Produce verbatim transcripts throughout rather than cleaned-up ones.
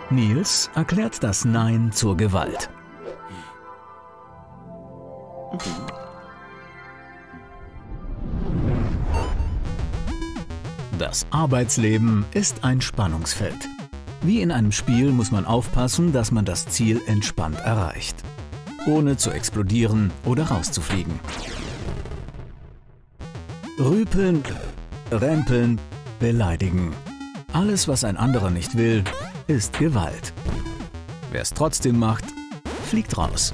Nils erklärt das Nein zur Gewalt. Das Arbeitsleben ist ein Spannungsfeld. Wie in einem Spiel muss man aufpassen, dass man das Ziel entspannt erreicht, ohne zu explodieren oder rauszufliegen. Rüpeln, rempeln, beleidigen. Alles, was ein anderer nicht will, ist Gewalt. Wer es trotzdem macht, fliegt raus.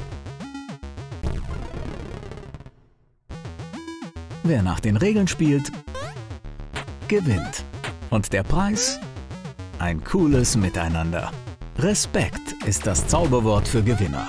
Wer nach den Regeln spielt, gewinnt. Und der Preis? Ein cooles Miteinander. Respekt ist das Zauberwort für Gewinner.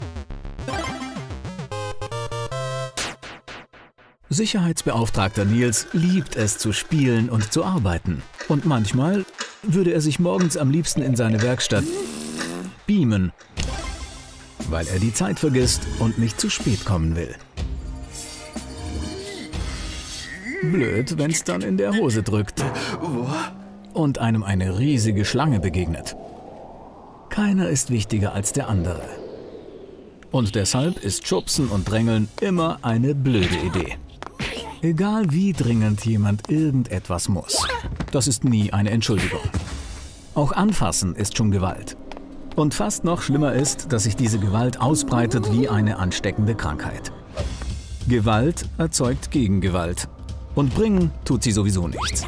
Sicherheitsbeauftragter Nils liebt es zu spielen und zu arbeiten. Und manchmal würde er sich morgens am liebsten in seine Werkstatt beamen, weil er die Zeit vergisst und nicht zu spät kommen will. Blöd, wenn es dann in der Hose drückt und einem eine riesige Schlange begegnet. Keiner ist wichtiger als der andere. Und deshalb ist Schubsen und Drängeln immer eine blöde Idee. Egal wie dringend jemand irgendetwas muss, das ist nie eine Entschuldigung. Auch Anfassen ist schon Gewalt. Und fast noch schlimmer ist, dass sich diese Gewalt ausbreitet wie eine ansteckende Krankheit. Gewalt erzeugt Gegengewalt. Und bringen tut sie sowieso nichts.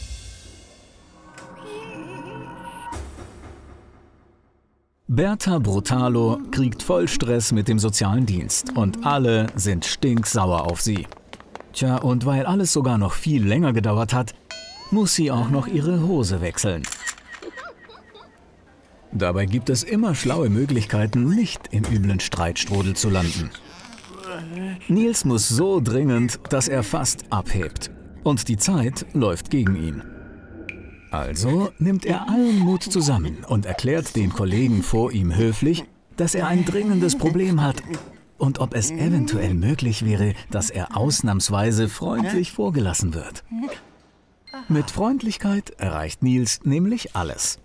Bertha Brutalo kriegt Vollstress mit dem sozialen Dienst und alle sind stinksauer auf sie. Tja, und weil alles sogar noch viel länger gedauert hat, muss sie auch noch ihre Hose wechseln. Dabei gibt es immer schlaue Möglichkeiten, nicht im üblen Streitstrudel zu landen. Nils muss so dringend, dass er fast abhebt. Und die Zeit läuft gegen ihn. Also nimmt er allen Mut zusammen und erklärt den Kollegen vor ihm höflich, dass er ein dringendes Problem hat und ob es eventuell möglich wäre, dass er ausnahmsweise freundlich vorgelassen wird. Mit Freundlichkeit erreicht Nils nämlich alles.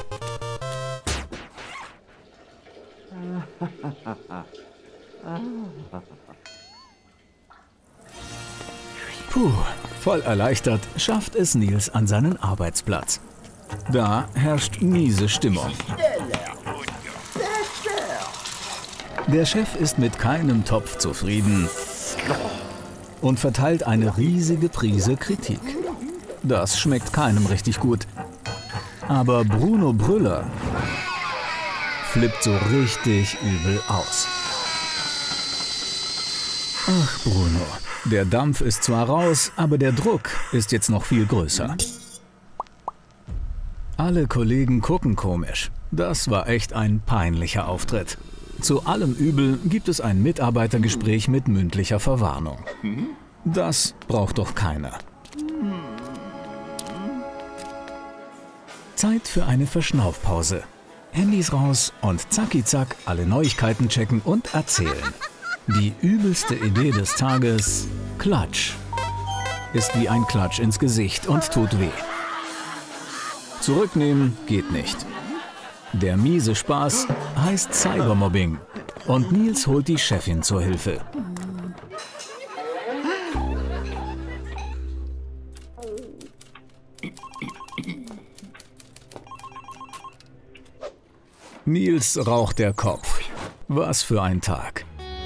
Puh, voll erleichtert schafft es Nils an seinen Arbeitsplatz. Da herrscht miese Stimmung. Der Chef ist mit keinem Topf zufrieden und verteilt eine riesige Prise Kritik. Das schmeckt keinem richtig gut. Aber Bruno Brüller flippt so richtig übel aus. Ach, Bruno, der Dampf ist zwar raus, aber der Druck ist jetzt noch viel größer. Alle Kollegen gucken komisch. Das war echt ein peinlicher Auftritt. Zu allem Übel gibt es ein Mitarbeitergespräch mit mündlicher Verwarnung. Das braucht doch keiner. Zeit für eine Verschnaufpause. Handys raus und zacki zack alle Neuigkeiten checken und erzählen. Die übelste Idee des Tages, Klatsch, ist wie ein Klatsch ins Gesicht und tut weh. Zurücknehmen geht nicht. Der miese Spaß heißt Cybermobbing und Nils holt die Chefin zur Hilfe. Nils raucht der Kopf. Was für ein Tag.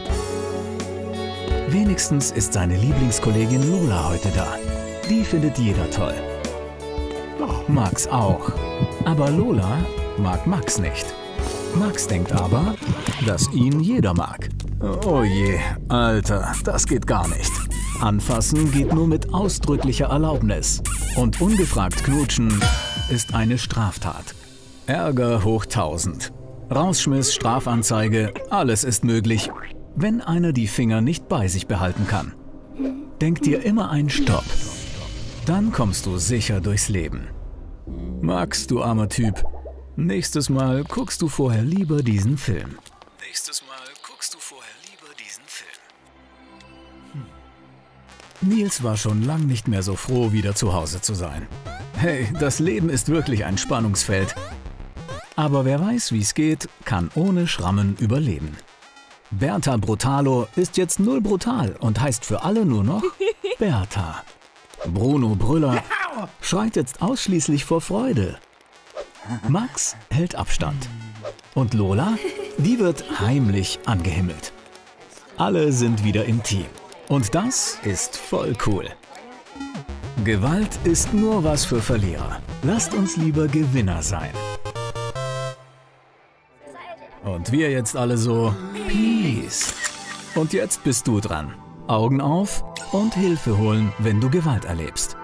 Wenigstens ist seine Lieblingskollegin Lola heute da. Die findet jeder toll. Max auch. Aber Lola mag Max nicht. Max denkt aber, dass ihn jeder mag. Oh je, Alter, das geht gar nicht. Anfassen geht nur mit ausdrücklicher Erlaubnis. Und ungefragt knutschen ist eine Straftat. Ärger hoch tausend. Rausschmiss, Strafanzeige, alles ist möglich, wenn einer die Finger nicht bei sich behalten kann. Denk dir immer einen Stopp. Dann kommst du sicher durchs Leben. Max, du armer Typ, nächstes Mal guckst du vorher lieber diesen Film. Nächstes Mal guckst du vorher lieber diesen Film. Nils war schon lang nicht mehr so froh, wieder zu Hause zu sein. Hey, das Leben ist wirklich ein Spannungsfeld. Aber wer weiß, wie es geht, kann ohne Schrammen überleben. Bertha Brutalo ist jetzt null brutal und heißt für alle nur noch Bertha. Bruno Brüller schreit jetzt ausschließlich vor Freude. Max hält Abstand. Und Lola, die wird heimlich angehimmelt. Alle sind wieder im Team. Und das ist voll cool. Gewalt ist nur was für Verlierer. Lasst uns lieber Gewinner sein. Und wir jetzt alle so, Peace. Und jetzt bist du dran. Augen auf und Hilfe holen, wenn du Gewalt erlebst.